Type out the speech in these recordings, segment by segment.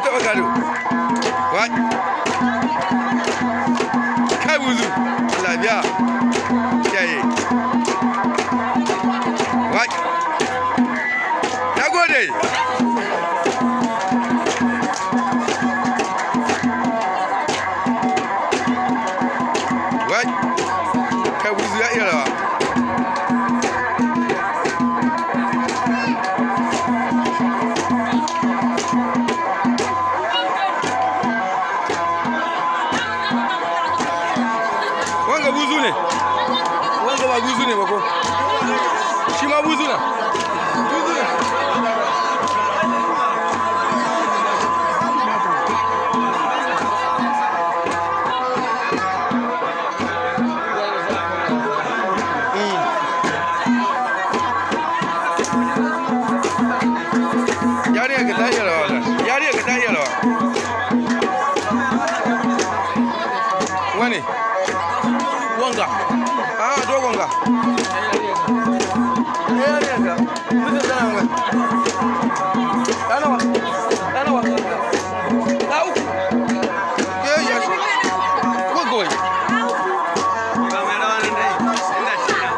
taɓa gado. Wai. Kai buzu. Lafiya. Kiyaye. Wai. Na gode. Wai. Kai buzu ya iya rawa. Wanga buzu ne. Wanga ba buzu ne ba ko? Shi ma buzu na. Buzu ne. Yariya ka ta iya rawa da. Yariya ka ta iya rawa. Wani? Wanga. Ah, dogon ga. Yariya ka. Mutum tana wanga. Ɗanawa. Ɗanawa. Ta uku. Ya shi. Wanga wai. Ba mai rawa nan dai. Inda shi na.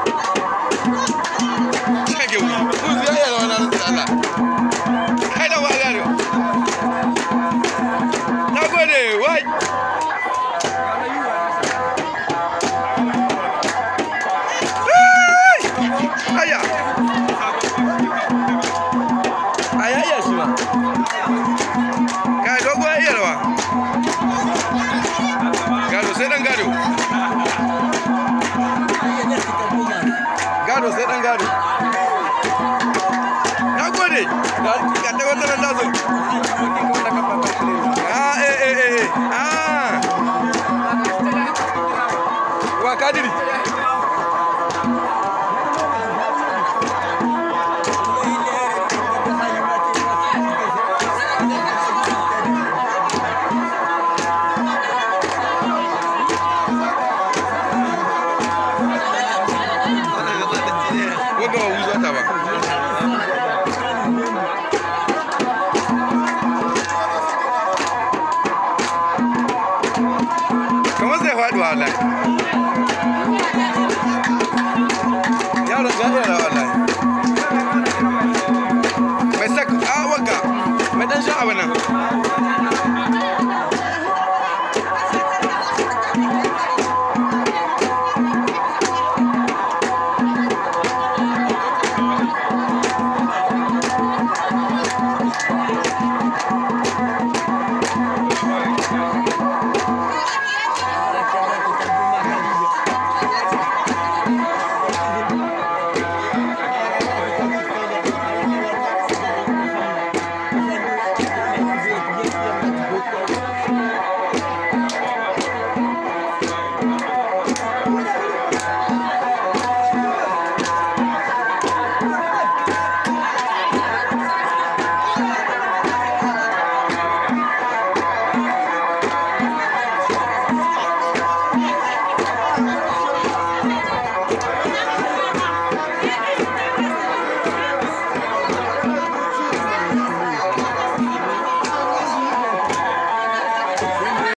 Shage wuri. Buzu ya iya rawa na rantsa Allah. Kai da wani yaro. Na gode, wai. Aya. Aya iya shi ma. Kai dogo ya iya rawa. Gado sai dan gado. Gado sai dan gado. Na gode. Ga ta wata nan da zo.